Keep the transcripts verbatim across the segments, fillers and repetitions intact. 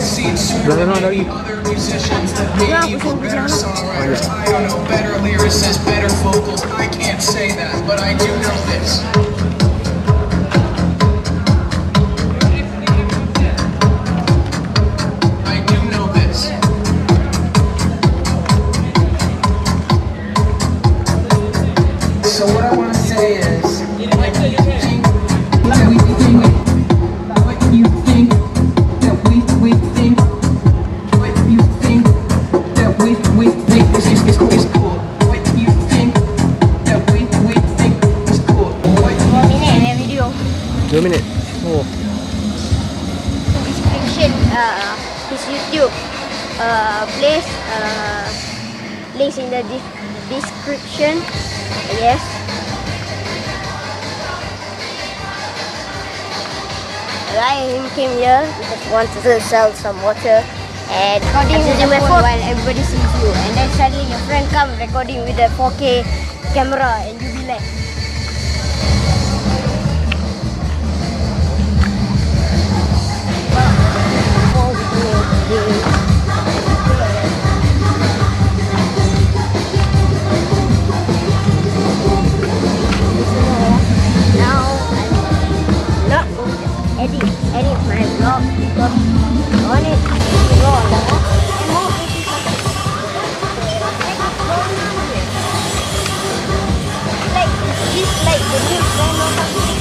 Jangan lagi. Ya, aku sudah songwriters. I don't know better lyricists, better vocals. I can't say that, but I do know this. I do know this. So what I want to say is, what do you think? What we think? What you think that we we think? What you think that we we think is is is is cool? What you think that we we think is cool? What dua minit eh video. Dua minit. Oh. Description uh, his YouTube uh, place uh, links in the de description. Yes. I came here because wanted to sell some water and recording with my phone while everybody sees you, and then suddenly your friend come recording with the four K camera and you be like, now I'm not going to edit edit my vlog because I want it to go on and more like this, like the new friend or something.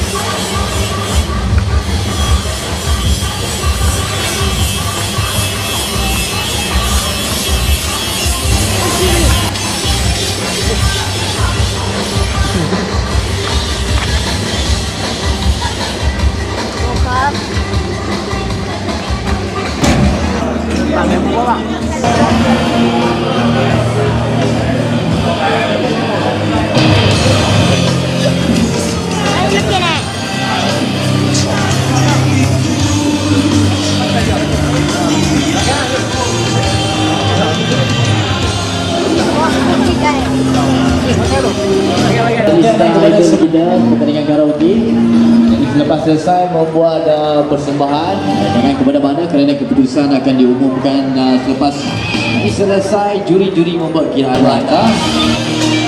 Kepada kita pertandingan karaoke. Selepas selesai membuat uh, persembahan dengan kepada mana kerana keputusan akan diumumkan uh, selepas ini selesai juri-juri membuat kiraan langkah.